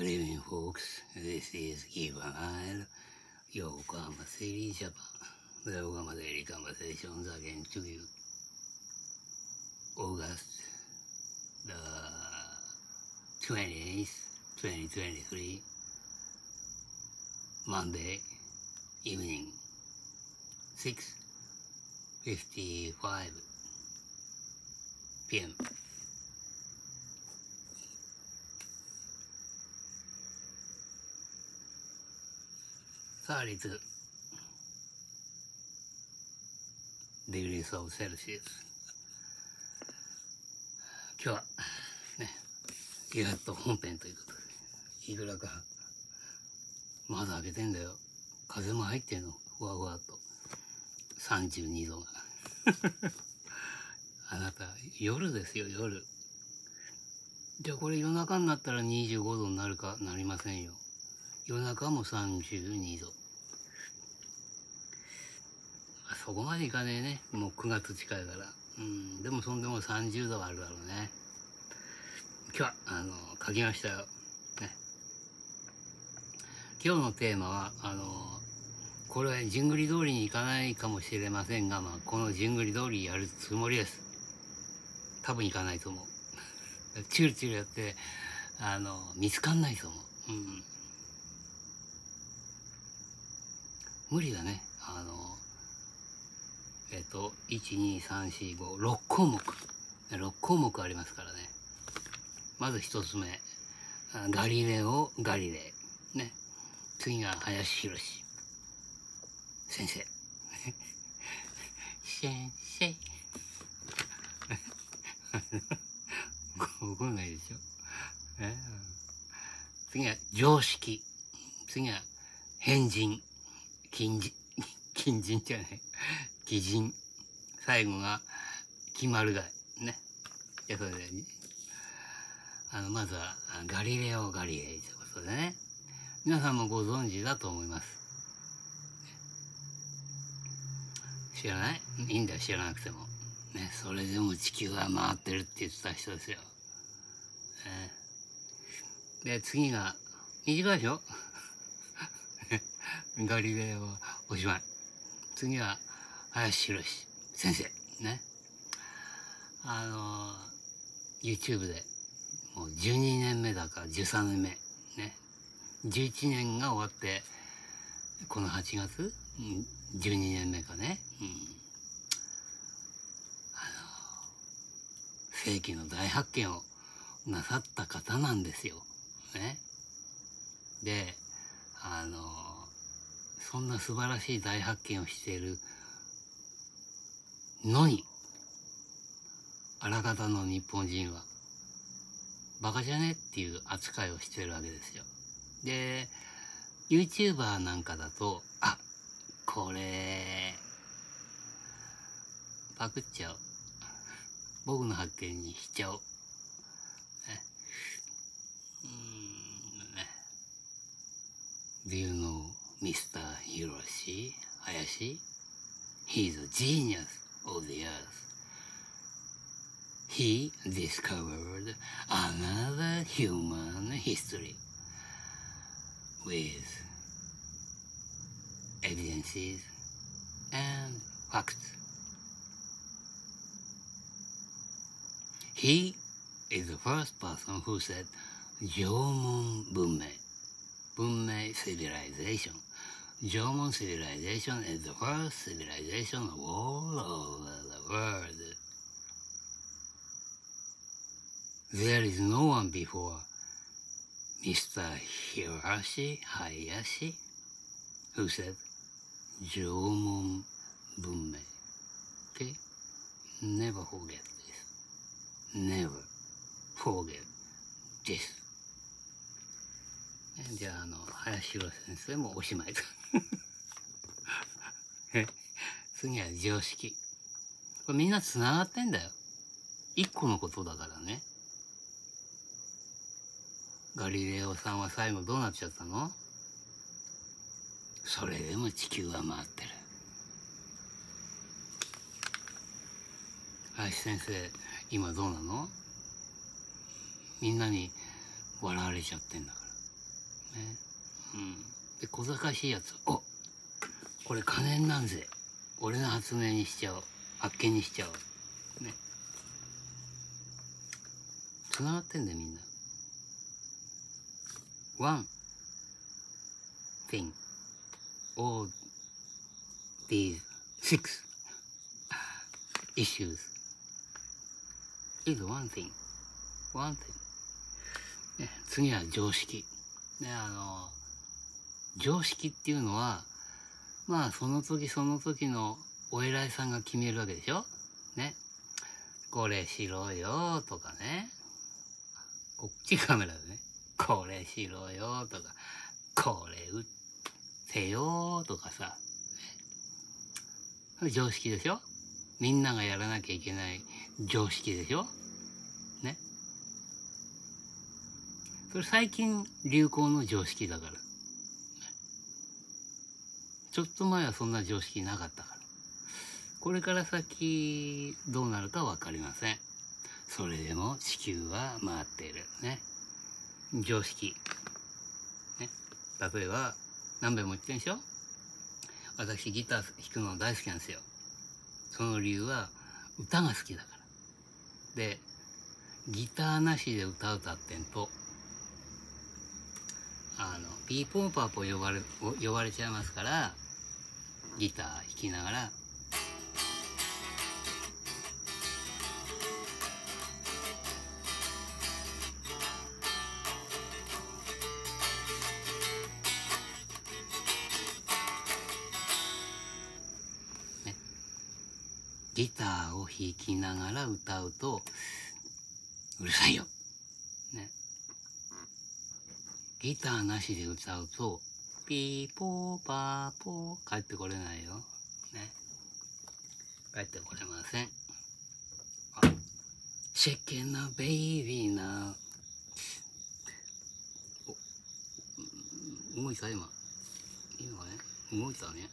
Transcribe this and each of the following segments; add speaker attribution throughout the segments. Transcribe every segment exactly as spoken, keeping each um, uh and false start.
Speaker 1: evening, folks. This is Give an Isle, Yokohama City, Japan. The Yokohama Daily Conversations again to you. August the twenty-eighth, twenty twenty-three, Monday evening, six fifty-five p m thirty-two degrees of Celsius。今日はね、やっと本編ということで、いくらか窓開けてんだよ。風も入ってんの、ふわふわっと。さんじゅうにどが。あなた、夜ですよ、夜。じゃあこれ夜中になったらにじゅうごどになるかなりませんよ。夜中もさんじゅうにど。そこまでいかねえね。もうくがつ近いから。うん、でもそんでもさんじゅうどはあるだろうね。今日は、あの、書きましたよ。ね。今日のテーマは、あの、これはじんぐり通りにいかないかもしれませんが、まあ、このじんぐり通りやるつもりです。多分いかないと思う。チュルチュルやって、あの、見つかんないと思う。うん。無理だね。あの、えっと、いち、に、さん、し、ご、ろっこうもく。ろっこうもくありますからね。まず一つ目。ガリレオ・ガリレイ。ね。次が林博士。先生。先生。怒んないでしょ。え次は常識。次は変人。近人。近人じゃない。奇人。最後が決まるがい。ね。じゃあそれで、あの、まずはガリレオ・ガリレイということでね。皆さんもご存知だと思います。知らない？いいんだよ、知らなくても。ね、それでも地球は回ってるって言ってた人ですよ。ね、で、次が、短いでしょ？ガリレオはおしまい。次は、林博士先生。ね。あの、YouTube で、もうじゅうにねんめだかじゅうさんねんめ。ね。じゅういちねんが終わって、このはちがつ、じゅうにねんめかね。うん、あの、世紀の大発見をなさった方なんですよ。ね。で、あの、そんな素晴らしい大発見をしているのに、あらかたの日本人は、バカじゃねっていう扱いをしてるわけですよ。で、YouTuber なんかだと、あ、これ、パクっちゃおう。僕の発見にしちゃおう。ね、うーんね。Do you know Mister Hiroshi Hayashi? He's a genius of the earth. He discovered another human history with evidences and facts. He is the first person who said Jomon Bunmei, Bunmei civilization. Jomon civilization is the first civilization of all over the world. There is no one before Mister Hiroshi Hayashi who said Jomon Bunmei. Okay? Never forget this. Never forget this. じゃあ、あの、林博先生もおしまいと。次は常識。これみんなつながってんだよ。一個のことだからね。ガリレオさんは最後どうなっちゃったの？それでも地球は回ってる。林先生、今どうなの？みんなに笑われちゃってんだから。 うん、で小賢しいやつ、おこれ可燃なんぜ、俺の発明にしちゃおう、発見にしちゃおうね。つながってんだよみんな。One thing all these six issues is one thing one thing、ね、次は常識ね。あの常識っていうのはまあその時その時のお偉いさんが決めるわけでしょね。これしろよとかね、こっちカメラでね、これしろよとか、これ打ってよとかさ、ね、常識でしょ。みんながやらなきゃいけない常識でしょね。それ最近流行の常識だから、ね、ちょっと前はそんな常識なかったから、これから先どうなるか分かりません。それでも地球は回っているね。常識ね。例えば何べんも言ってんでしょ。私ギター弾くの大好きなんですよ。その理由は歌が好きだから。でギターなしで歌う歌ってんとあのピーポーパーポー呼ばれ呼ばれちゃいますから、ギター弾きながらギターを弾きながら歌うとうるさいよ、ね、ギターなしで歌うとピーポーパーポー帰ってこれないよ、ね、帰ってこれません。あ、シェケなベイビーな、お動いた今今ね動いたね。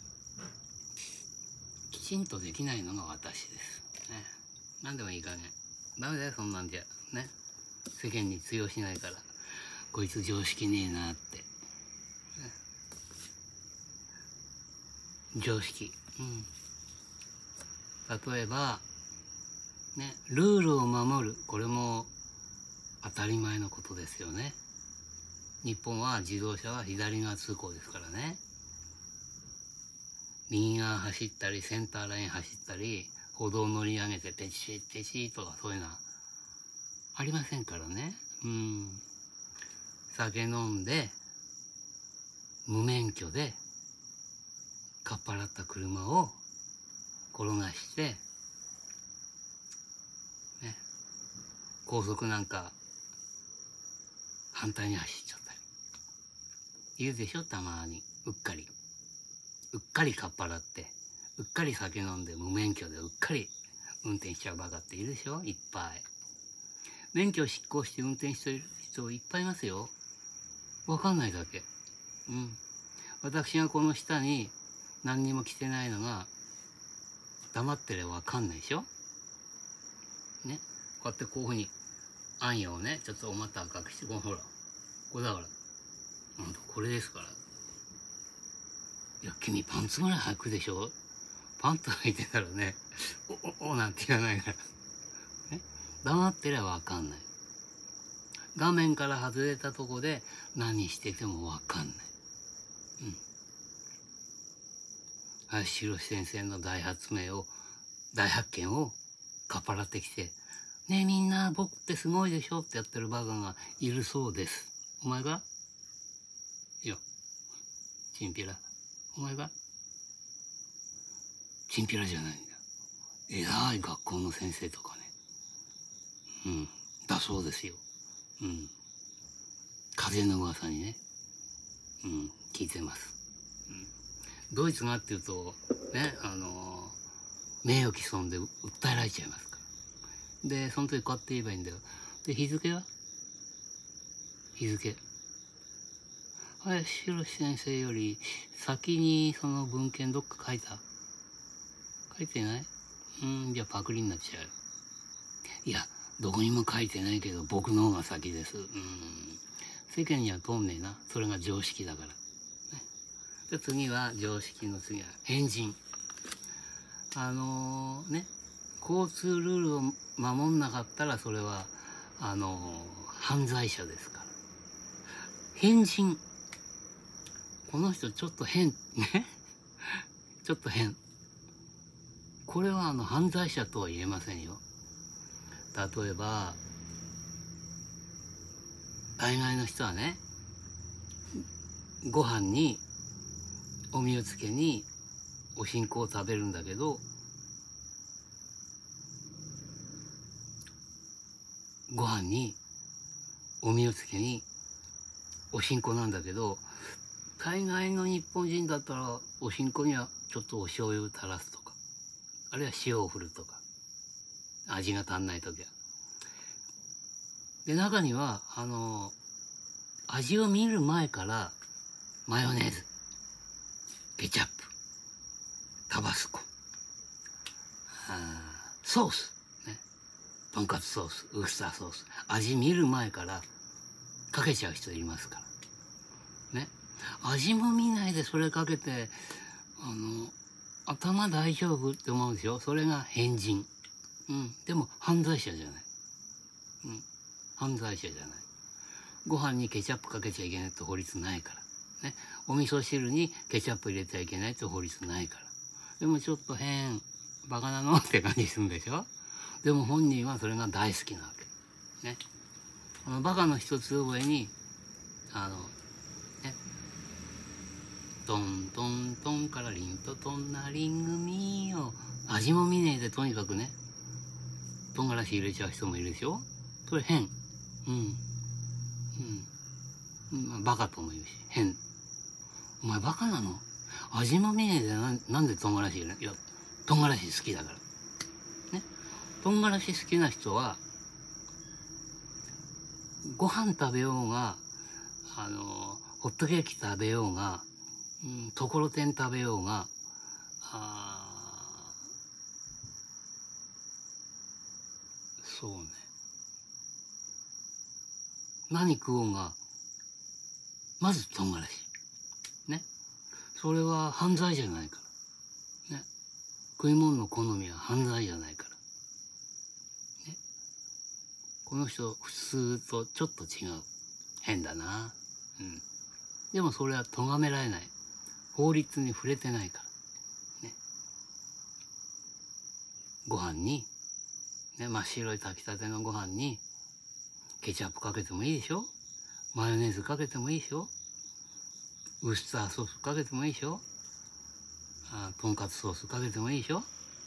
Speaker 1: きちんとできないのが私ですね。何でもいい加減ダメだよそんなんじゃね。世間に通用しないからこいつ常識ねえなって、ね、常識、うん、例えばねルールを守る、これも当たり前のことですよね。日本は自動車は左側通行ですからね。右側走ったりセンターライン走ったり歩道乗り上げてペチペチとかそういうのはありませんからね。うん、酒飲んで無免許でかっぱらった車を転がして、ね、高速なんか反対に走っちゃったりいるでしょたまに。うっかりうっかりかっぱらってうっかり酒飲んで無免許でうっかり運転しちゃうバカっているでしょいっぱい。免許執行して運転してる人いっぱいいますよ。わかんないだけ。うん。私がこの下に何にも着てないのが黙ってればわかんないでしょね。こうやってこういうふうにあんよをねちょっとお股赤くして、このほらこれだから、うん、これですから。いや君パンツぐらい履くでしょ。パンツ履いてたらねおおおなんて言わないから、ね、黙ってりゃわかんない。画面から外れたとこで何しててもわかんない。うん。林博先生の大発明を大発見をかっぱらってきて、ねえみんな僕ってすごいでしょってやってるバカがいるそうです。お前がいやチンピラ、お前がチンピラじゃないんだよ。偉い学校の先生とかね、うんだそうですよ。うん、風の噂にね、うん、聞いてます。うん、ドイツがっていうとね、あのー、名誉毀損で訴えられちゃいますから。でその時こうやって言えばいいんだよ。で日付は日付林博先生より先にその文献どっか書いた書いてない？うん、じゃあパクリになっちゃう。いやどこにも書いてないけど僕の方が先です。うん、 世間には通んねえな。それが常識だから。ね、で次は常識の次は変人。あのー、ね、交通ルールを守んなかったらそれはあのー、犯罪者ですから。変人。この人ちょっと変ね。ちょっと変。これはあの犯罪者とは言えませんよ。例えば大概の人はね、ご飯におみをつけにおしんこを食べるんだけど、ご飯におみをつけにおしんこなんだけど、大概の日本人だったらおしんこにはちょっとお醤油を垂らすとか、あるいは塩を振るとか、味が足んない時は。で中にはあの味を見る前からマヨネーズ、ケチャップ、タバスコ、あソース、ね、とんかつソース、ウスターソース、味見る前からかけちゃう人いますからね。味も見ないでそれかけて、あの頭大丈夫って思うんですよ。それが変人。うん、でも犯罪者じゃない。うん、犯罪者じゃない。ご飯にケチャップかけちゃいけないって法律ないから。ね、お味噌汁にケチャップ入れてはいけないって法律ないから。でもちょっと変、バカなのって感じするんでしょ。でも本人はそれが大好きなわけ。ね。あのバカの一つ上に、あの、ね、トントントンからリンとトンなリン組を味も見ねえでとにかくね、唐辛子入れちゃう人もいるでしょ。それ変。うん。うん。まあ、バカとも言うし、変。お前バカなの？味も見ねえでな、なんで唐辛子入れない？いや、唐辛子好きだから。ね。唐辛子好きな人は、ご飯食べようが、あの、ホットケーキ食べようが、うん、ところてん食べようが、あそうね。何食おうが、まず唐辛子。ね。それは犯罪じゃないから。ね。食い物の好みは犯罪じゃないから。ね。この人、普通とちょっと違う。変だな。うん。でもそれは咎められない。法律に触れてないから。ね。ご飯に、ね、真っ白い炊きたてのご飯に、ケチャップかけてもいいでしょ？マヨネーズかけてもいいでしょ？ウスターソースかけてもいいでしょ？あ、とんかつソースかけてもいいでしょ？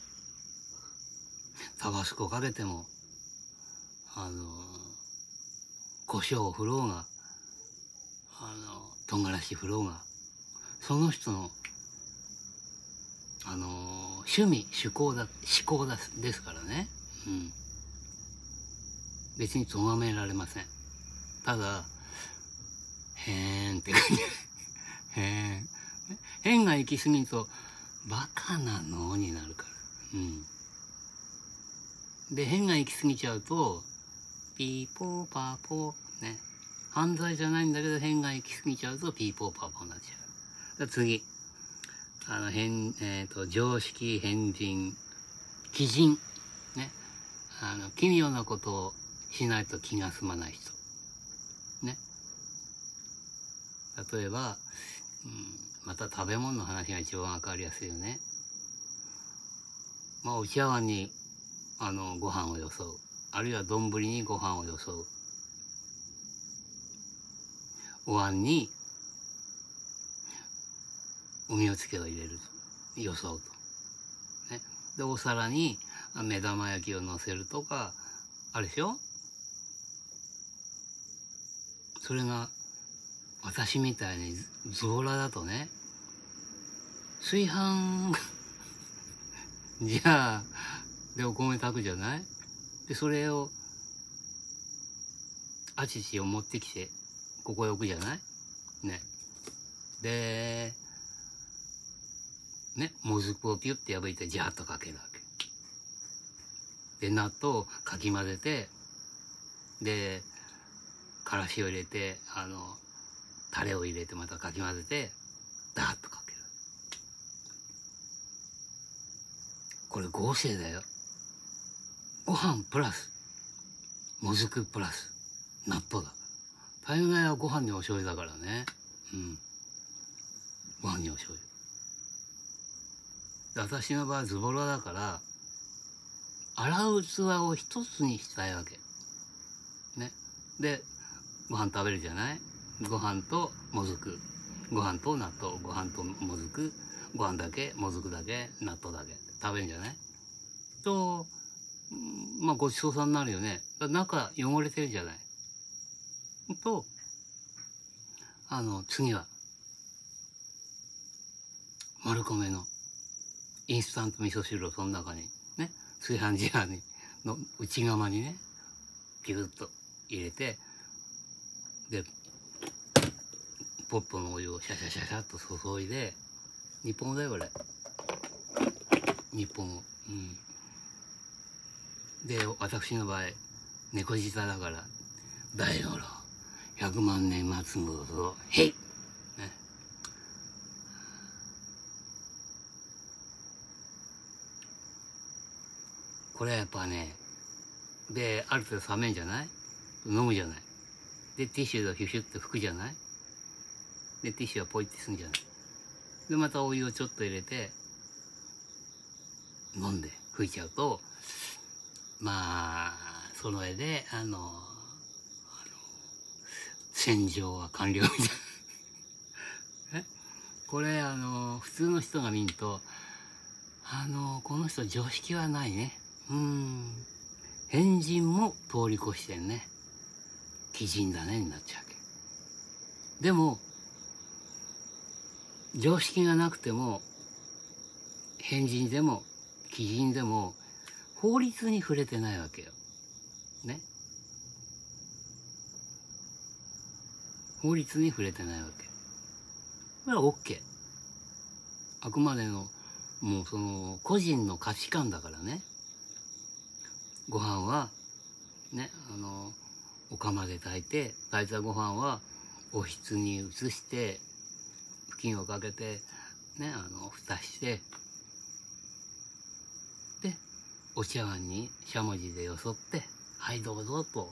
Speaker 1: タバスコかけても、あの、胡椒を振ろうが、あの、唐辛子振ろうが、その人の、あの、趣味、趣向だ、思考だ、ですからね。うん。別に咎められません。ただ、へーんって感じ。へーん。変が行き過ぎると、バカなのになるから。うん。で、変が行き過ぎちゃうと、ピーポーパーポー、ね。犯罪じゃないんだけど、変が行き過ぎちゃうと、ピーポーパーポーになっちゃう。次。あの、変、えっと、常識、変人、奇人。ね。あの、奇妙なことをしないと気が済まない人。ね。例えば、うん、また食べ物の話が一番わかりやすいよね。まあ、お茶碗に、あの、ご飯をよそう。あるいは丼にご飯をよそう。お椀に、おみをつけを入れると。よそうと。ね。で、お皿に目玉焼きを乗せるとか、あるでしょ？それが、私みたいにズボラだとね、炊飯じゃあ、でお米炊くじゃない？で、それを、あちちを持ってきて、ここへ置くじゃない？ね。で、ね、もずくをピュッて破いてジャーッとかけるわけ。で、納豆をかき混ぜて、で、 からしを入れて、あのタレを入れてまたかき混ぜてダーッとかける。これ合成だよ。ご飯プラスもずくプラス納豆だから。大概はご飯にお醤油だからね。うん。ご飯にお醤油。私の場合ズボラだから、洗う器を一つにしたいわけ。ね。で、ご飯食べるじゃない？ご飯ともずく。ご飯と納豆。ご飯ともずく。ご飯だけ、もずくだけ、納豆だけ。食べるんじゃない？と、まあごちそうさんになるよね。中汚れてるじゃない。と、あの、次は、丸米のインスタント味噌汁をその中にね、炊飯ジャーにの内釜にね、ピュッと入れて、で、ポットのお湯をシャシャシャシャっと注いで、日本語だよこれ。日本語。うん。で、私の場合、猫舌だから、大五郎、百万年待つものを、へい！ね。これはやっぱね、で、ある程度冷めんじゃない？飲むじゃない？で、ティッシュでヒュシュって拭くじゃない？で、ティッシュはポイってすんじゃない？で、またお湯をちょっと入れて、飲んで拭いちゃうと、まあ、その絵で、あの、あの洗浄は完了みたいな。えこれ、あの、普通の人が見ると、あの、この人常識はないね。うーん。変人も通り越してんね。奇人だね、になっちゃうわけ。でも、常識がなくても、変人でも、奇人でも、法律に触れてないわけよ。ね。法律に触れてないわけ。これは OK。あくまでの、もうその、個人の価値観だからね。ご飯は、ね、あの、お釜で炊いて、炊いたご飯は、おひつに移して、布巾をかけて、ね、あの、蓋して、で、お茶碗にしゃもじでよそって、はいどうぞと。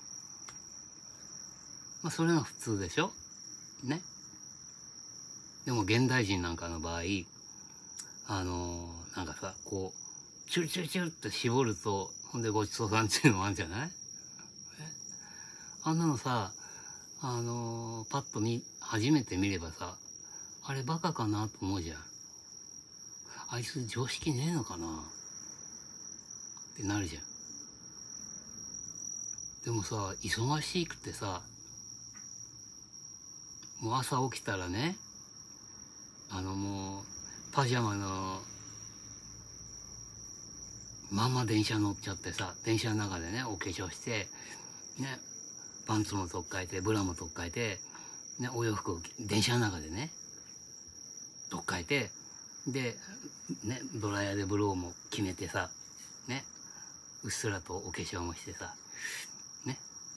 Speaker 1: まあ、それが普通でしょ？ね。でも現代人なんかの場合、あのー、なんかさ、こう、チュルチュルチュルって絞ると、ほんでごちそうさんっていうのもあるんじゃない？あんなのさ、あのー、パッと見、初めて見ればさ、あれバカかなと思うじゃん。あいつ常識ねえのかなってなるじゃん。でもさ、忙しくてさ、もう朝起きたらね、あのもう、パジャマのまんま電車乗っちゃってさ、電車の中でね、お化粧して、ね、パンツも取っ替えて、ブラも取っ替えて、ね、お洋服を電車の中でね、取っ替えて、で、ね、ドライヤーでブローも決めてさ、ね、うっすらとお化粧もしてさ、ね。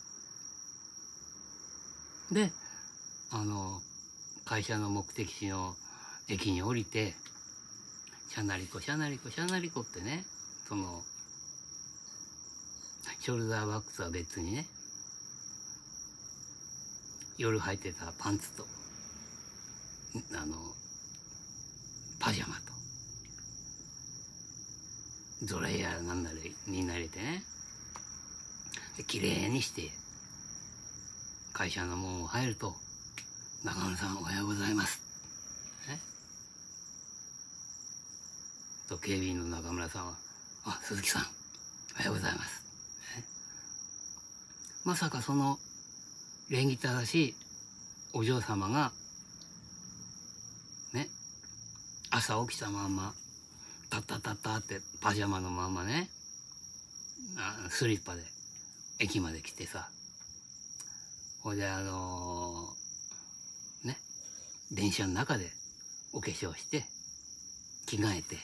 Speaker 1: で、あの、会社の目的地の駅に降りて、シャナリコ、シャナリコ、シャナリコってね、その、ショルダーバッグとは別にね、夜履いてたパンツと、あの、パジャマと、ドライヤーなんなりになれてね、綺麗にして、会社の門を入ると、中村さんおはようございます。ね、と警備員の中村さんは、あ、鈴木さん、おはようございます。ね、まさかその礼儀正しいお嬢様が、ね、朝起きたまんま、タッタッタッタってパジャマのまんまね、あスリッパで駅まで来てさ、ほいであのー、ね、電車の中でお化粧して、着替えて、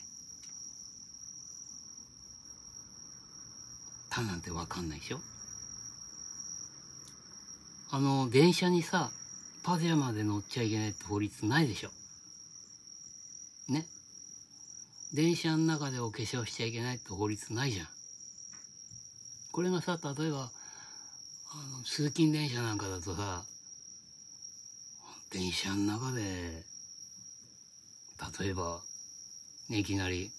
Speaker 1: たなんてわかんないでしょ？ あの電車にさパジャマで乗っちゃいけないって法律ないでしょね。電車の中でお化粧しちゃいけないって法律ないじゃん。これがさ、例えばあの通勤電車なんかだとさ、電車の中で例えば、ね、いきなり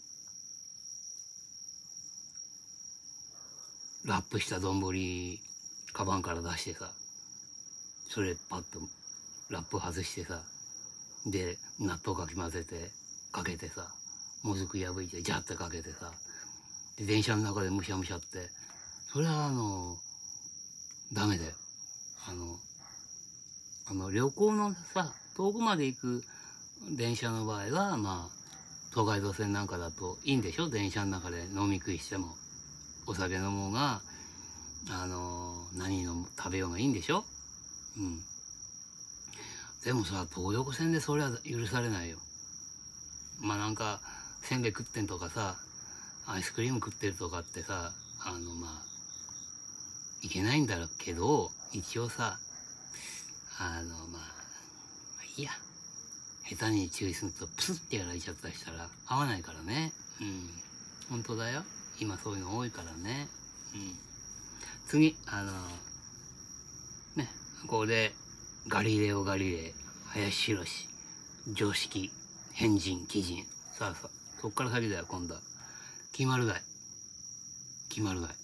Speaker 1: ラップした丼カバンから出してさ、それパッとラップ外してさ、で納豆かき混ぜてかけてさ、もずく破いてジャッてかけてさ、で電車の中でむしゃむしゃって、それはあのダメだよ。あのあの旅行のさ、遠くまで行く電車の場合はまあ東海道線なんかだといいんでしょ。電車の中で飲み食いしてもお酒飲もうがあの何飲む食べようがいいんでしょ。うん。でもさ、東横線でそれは許されないよ。まあなんかせんべい食ってんとかさ、アイスクリーム食ってるとかってさ、あのまあいけないんだろうけど、一応さ、あのまあ、まあいいや。下手に注意するとプスッてやられちゃったりしたら合わないからね。うん。本当だよ。今そういうの多いからね。うん。次、あのね、ここでガリレオ・ガリレイ、林博、常識、変人、奇人。さあさあ、そっから先だよ、今度は。決まるがい。決まるがい。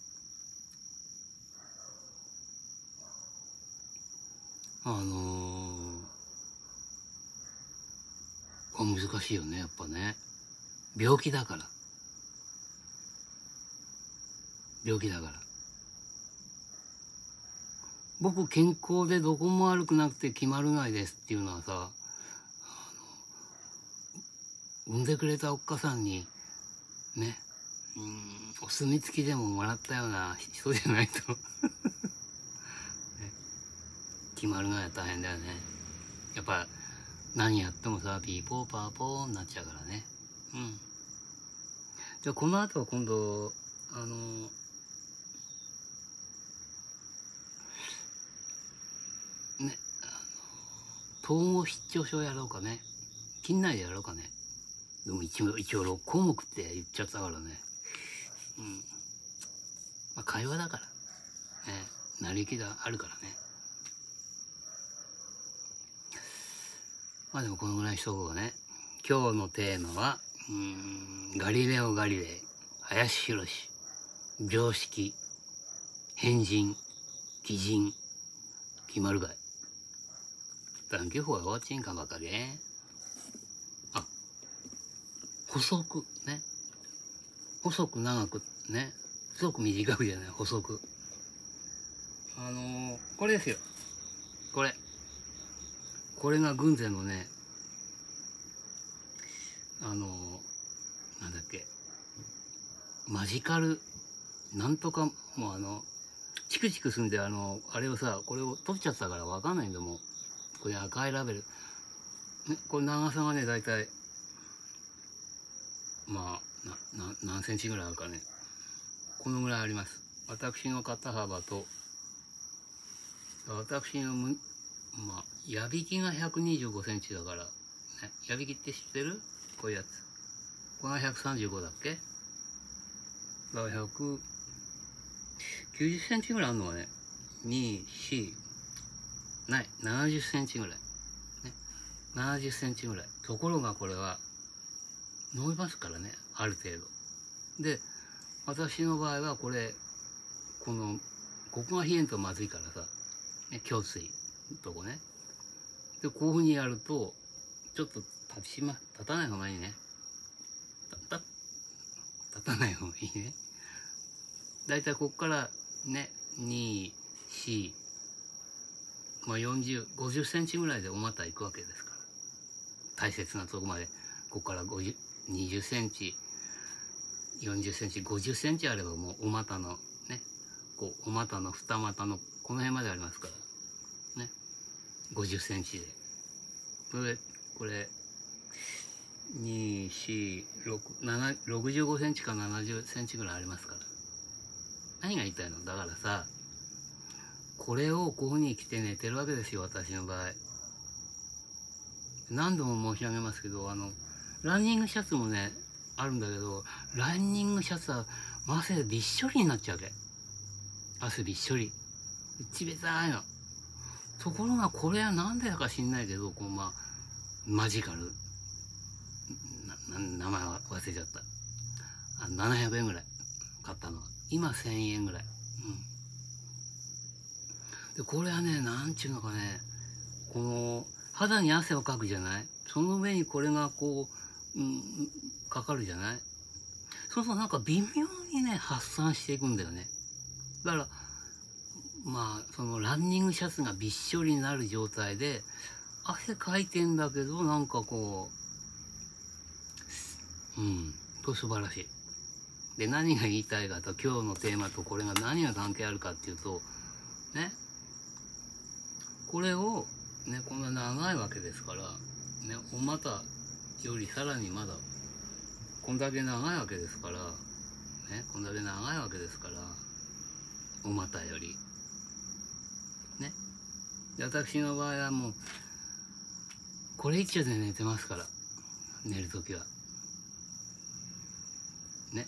Speaker 1: あのー、これ難しいよね、やっぱね。病気だから。病気だから。僕健康でどこも悪くなくて決まるがいですっていうのはさ、あの産んでくれたおっかさんにね、うん、お墨付きでももらったような人じゃないと、ね、決まるがいは大変だよね。やっぱ何やってもさ、ピーポーパーポーになっちゃうからね。うん。じゃあこの後は今度あのね、統合失調症やろうかね。近内でやろうかね。でも一応一応ろっこうもくって言っちゃったからね。うん。まあ会話だからね、成り行きがあるからね。まあでもこのぐらいにしとこうかね。今日のテーマはうーんガリレオ・ガリレイ、林博、常識、変人、奇人、決まるがい。Danke für watching,かばかげ。あ、細くね。細く長くね。細く短くじゃない、細く。あのー、これですよ。これ。これが軍勢のね、あのー、なんだっけ。マジカル、なんとか、もうあの、チクチクすんで、あの、あれをさ、これを取っちゃったからわかんないんだもん。これ赤いラベル。ね、これ長さがね、だいたい、まあ、な、な、何センチぐらいあるかね。このぐらいあります。私の肩幅と、私のむ、まあ、矢引きがひゃくにじゅうごセンチだから、ね、矢引きって知ってる？こういうやつ。これがひゃくさんじゅうごだっけ？だからひゃくきゅうじゅっセンチぐらいあるのはね、に、よん、ない、ななじゅっセンチぐらい。ね、ななじゅっセンチぐらい。ところがこれは、伸びますからね、ある程度。で、私の場合はこれ、この、ここが冷えんとまずいからさ、ね、胸椎のとこね。で、こういうふうにやると、ちょっと立ちま、立たない方がいいね。た、た、立たない方がいいね。だいたいこっからね、に、よん、まあよんじゅう、ごじゅっセンチぐらいでお股行くわけですから。大切なとこまで、ここからごじゅう、にじゅっセンチ、よんじゅっセンチ、ごじゅっセンチあればもうお股のね、こう、お股の二股のこの辺までありますから、ね。ごじゅっセンチで。これ、これ、に、よん、ろく、なな、ろくじゅうごセンチかななじゅっセンチぐらいありますから。何が言いたいの？だからさ、 これをこういうふうに着て寝てるわけですよ、私の場合。何度も申し上げますけど、あのランニングシャツもねあるんだけど、ランニングシャツは汗でびっしょりになっちゃうわけ。汗びっしょり、ちべたいの。ところがこれは何でだか知んないけど、こうまあマジカルなな名前は忘れちゃった。あななひゃくえんぐらい買ったのは。今せんえんぐらい。うん、でこれはね、なんちゅうのかね、この肌に汗をかくじゃない。その上にこれがこう、うん、かかるじゃない。そうするとなんか微妙にね発散していくんだよね。だからまあそのランニングシャツがびっしょりになる状態で汗かいてんだけど、なんかこううんと素晴らしい。で何が言いたいかと、今日のテーマとこれが何が関係あるかっていうとね、これをねこんな長いわけですからね、お股よりさらにまだこんだけ長いわけですからね、こんだけ長いわけですから、お股よりね。で私の場合はもうこれ一丁で寝てますから、寝るときはね。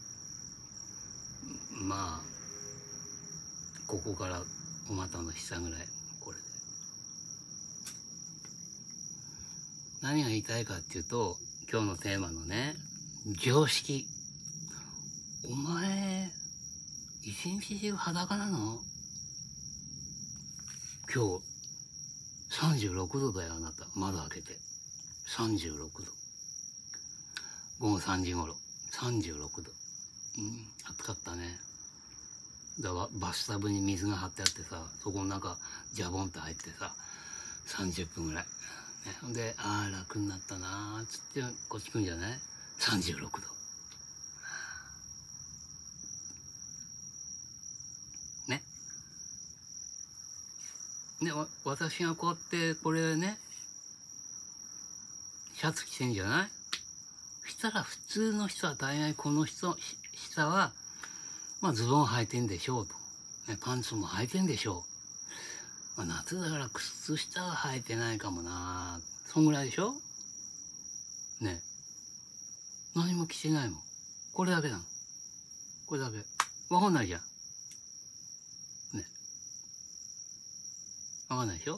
Speaker 1: まあここからお股の下ぐらい、これで何が言いたいかっていうと、今日のテーマのね、常識。お前一日中裸なの？今日さんじゅうろくどだよ、あなた。窓開けてさんじゅうろくど、ごごさんじ頃さんじゅうろくど。うん、暑かったね。だからバスタブに水が張ってあってさ、そこの中ジャボンって入ってささんじゅっぷんぐらい、ね、でああ楽になったなーっつってこっち来るんじゃない。さんじゅうろくどね。で私がこうやってこれねシャツ着てんじゃない。そしたら普通の人は大概この人下はまあズボン履いてんでしょうと、ね、パンツも履いてんでしょう。まあ、夏だから靴下は履いてないかもな、そんぐらいでしょね。何も着てないもん。これだけなの。これだけ。わかんないじゃんね。わかんないでしょ。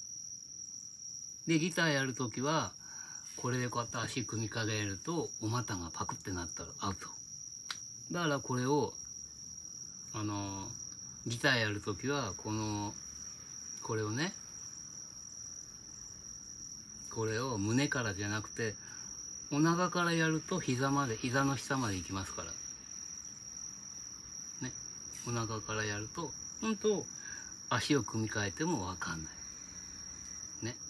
Speaker 1: でギターやるときはこれでこうやって足組みかけるとお股がパクってなったらアウトだから、これをあのギターやるときはこのこれをね、これを胸からじゃなくてお腹からやると膝まで、膝の下まで行きますからね。お腹からやると本当足を組み替えても分かんないね。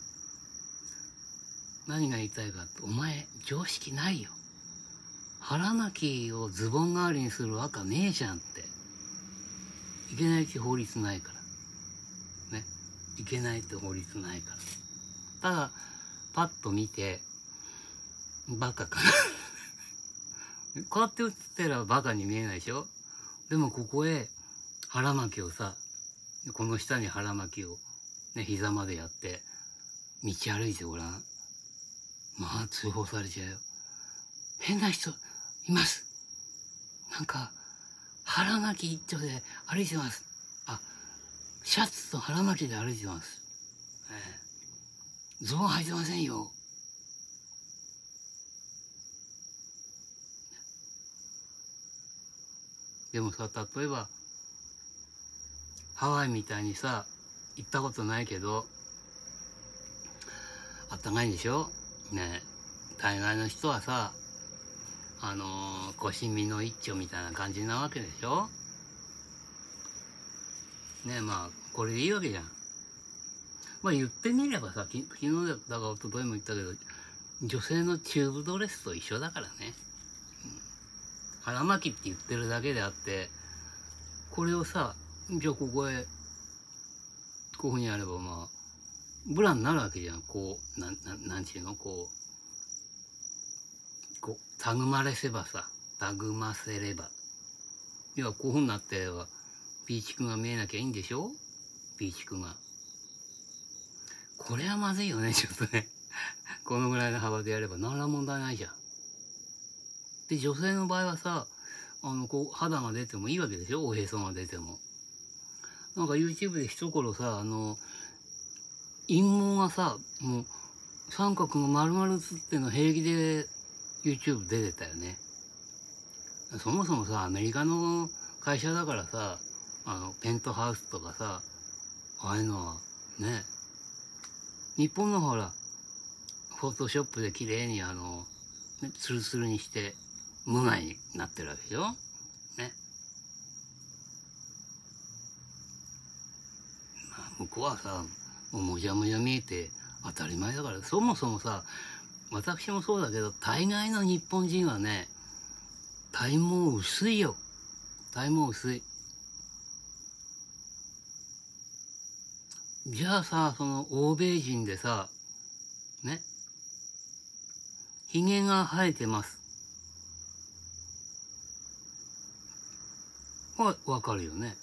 Speaker 1: 何が言いたいかって、お前常識ないよ。腹巻きをズボン代わりにするわけねえじゃんって。いけないって法律ないからね。いけないって法律ないから。ただパッと見てバカかなこうやって写ってればバカに見えないでしょ。でもここへ腹巻きをさ、この下に腹巻きをね膝までやって道歩いてごらん。まあ通報されちゃうよ。変な人います。なんか腹巻き一丁で歩いてます。あ、シャツと腹巻きで歩いてます。えー、ズボン履いてませんよ。でもさ、例えばハワイみたいにさ、行ったことないけどあったかいんでしょね。大概の人はさ、あのー、腰身の一丁みたいな感じなわけでしょね。まあこれでいいわけじゃん。まあ言ってみればさ、き昨日だから一昨日も言ったけど、女性のチューブドレスと一緒だからね、うん、腹巻きって言ってるだけであって、これをさ、じゃあここへこういうふうにやればまあブラになるわけじゃん。こうなんなんなんちゅうの、こうこうたぐまれせばさ、たぐませれば、要はこういうふうになってればピーチくんが見えなきゃいいんでしょピーチクが。これはまずいよね、ちょっとね。このぐらいの幅でやれば何ら問題ないじゃん。で、女性の場合はさ、あの、こう、肌が出てもいいわけでしょ、おへそが出ても。なんか YouTube で一頃さ、あの、陰毛がさ、もう、三角が丸々写ってんの平気で YouTube 出てたよね。そもそもさ、アメリカの会社だからさ、あの、ペントハウスとかさ、ああいうのは、ね。日本のほら、フォトショップで綺麗にあの、ね、ツルツルにして、無害になってるわけでしょね。まあ、向こうはさ、もうもじゃもじゃ見えて当たり前だから、そもそもさ、私もそうだけど、大概の日本人はね、体毛薄いよ。体毛薄い。じゃあさ、その欧米人でさ、ね、髭が生えてます。は、わかるよね。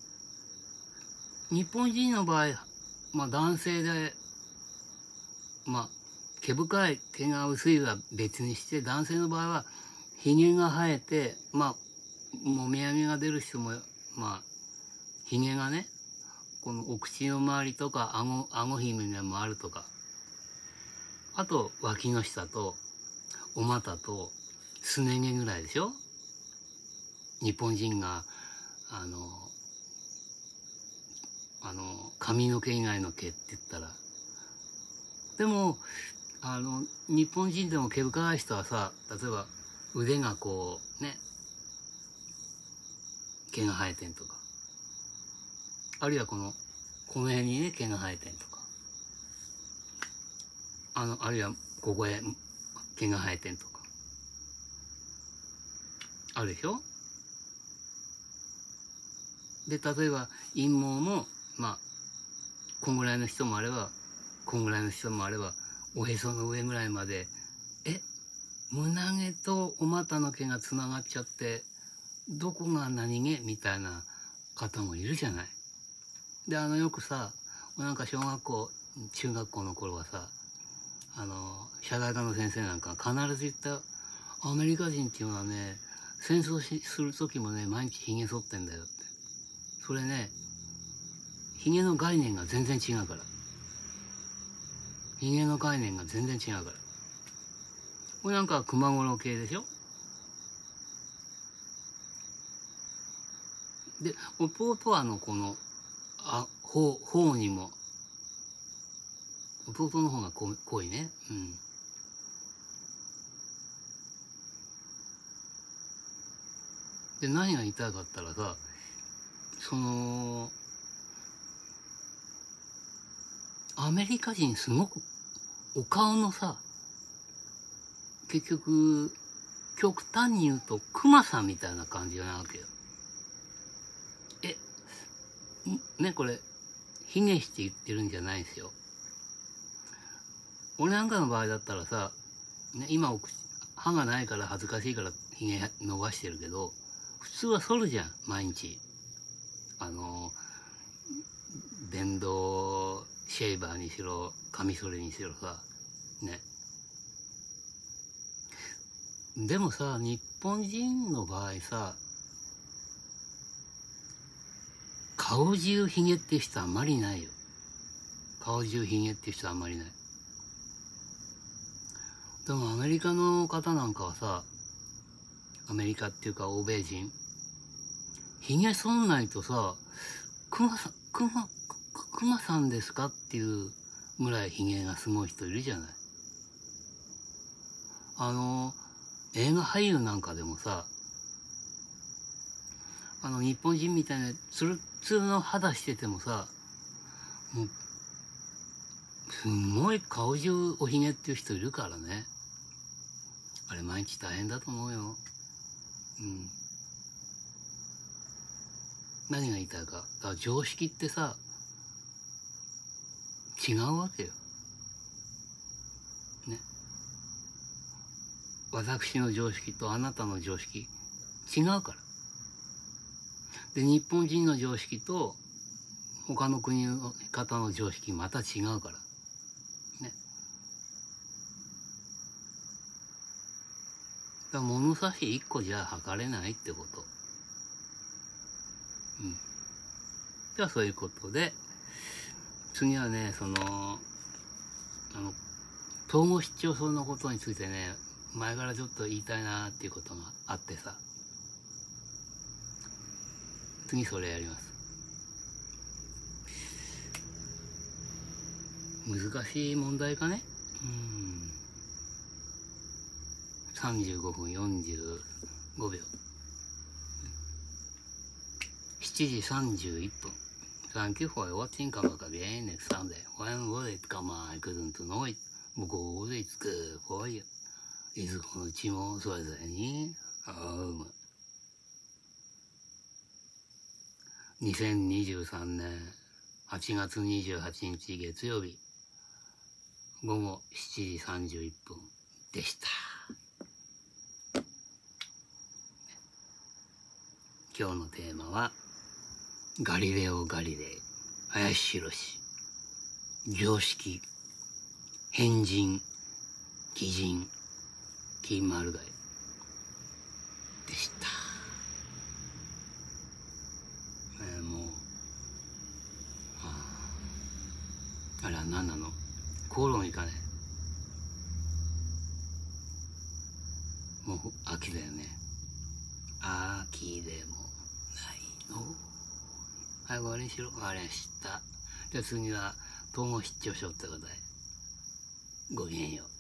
Speaker 1: 日本人の場合、まあ男性で、まあ、毛深い、毛が薄いは別にして、男性の場合は、髭が生えて、まあ、もみあげが出る人も、まあ、髭がね、このお口の周りとか、顎、顎ひげもあるとか、あと、脇の下と、お股と、すね毛ぐらいでしょ？日本人が、あの、あの、髪の毛以外の毛って言ったら。でも、あの、日本人でも毛深い人はさ、例えば腕がこう、ね、毛が生えてんとか。あるいはこの、この辺にね、毛が生えてんとか。あの、あるいはここへ毛が生えてんとか。あるでしょ？で、例えば陰毛も、まあ、こんぐらいの人もあれば、こんぐらいの人もあれば、おへその上ぐらいまで、え、胸毛とお股の毛がつながっちゃって、どこが何毛みたいな方もいるじゃない。で、あの、よくさ、なんか小学校、中学校の頃はさ、あの、社会科の先生なんか必ず言った、アメリカ人っていうのはね、戦争しする時もね、毎日髭剃ってんだよって。それね、髭の概念が全然違うから。髭の概念が全然違うから。これなんか熊五郎系でしょ？で、弟はあの、この、あ、頬、頬にも、弟の方が濃濃いね。うん。で、何が言いたいかったらさ、その、アメリカ人すごく、お顔のさ、結局、極端に言うと、クマさんみたいな感じなわけよ。え、ね、これ、卑下して言ってるんじゃないですよ。俺なんかの場合だったらさ、ね、今お口、歯がないから恥ずかしいから髭伸ばしてるけど、普通は剃るじゃん、毎日。あの、電動シェーバーにしろ、カミソリにしろさ、ね。でもさ、日本人の場合さ、顔中ヒゲって人あんまりいないよ。顔中ヒゲって人あんまりいない。でもアメリカの方なんかはさ、アメリカっていうか欧米人、ヒゲ剃んないとさ、クマさん、クマ、クマさんですかっていうぐらいヒゲがすごい人いるじゃない。あの、映画俳優なんかでもさ、あの日本人みたいなツルツルの肌しててもさ、もう、すんごい顔中おひげっていう人いるからね。あれ毎日大変だと思うよ。うん。何が言いたいか。だから常識ってさ、違うわけよ。ね。私の常識とあなたの常識、違うから。で、日本人の常識と、 他の国の方の常識また違うからね。だから物差しいっこじゃ測れないってこと。うん。じゃあそういうことで、次はね、その、あの、統合失調症のことについてね、前からちょっと言いたいなっていうことがあってさ、次それやります。難しい問題かね。うん。さんじゅうごふんよんじゅうごびょう。しちじさんじゅういっぷん。Thank you for watching. Come back again next Sunday. When will it come? I couldn't know it. Because it's good for you. いずこのうちもそれぞれに、あうにせんにじゅうさんねんはちがつにじゅうはちにち月曜日ごごしちじさんじゅういっぷんでした。今日のテーマはガリレオ・ガリレイ、林博士、常識、変人、奇人、金丸貝でした。えー、もうああれは何なの、口論いかねえ、もう秋だよね。秋でもないの。はい、終わりにしろ。終わりました。じゃあ次は統合失調症ってことでごきげんよう。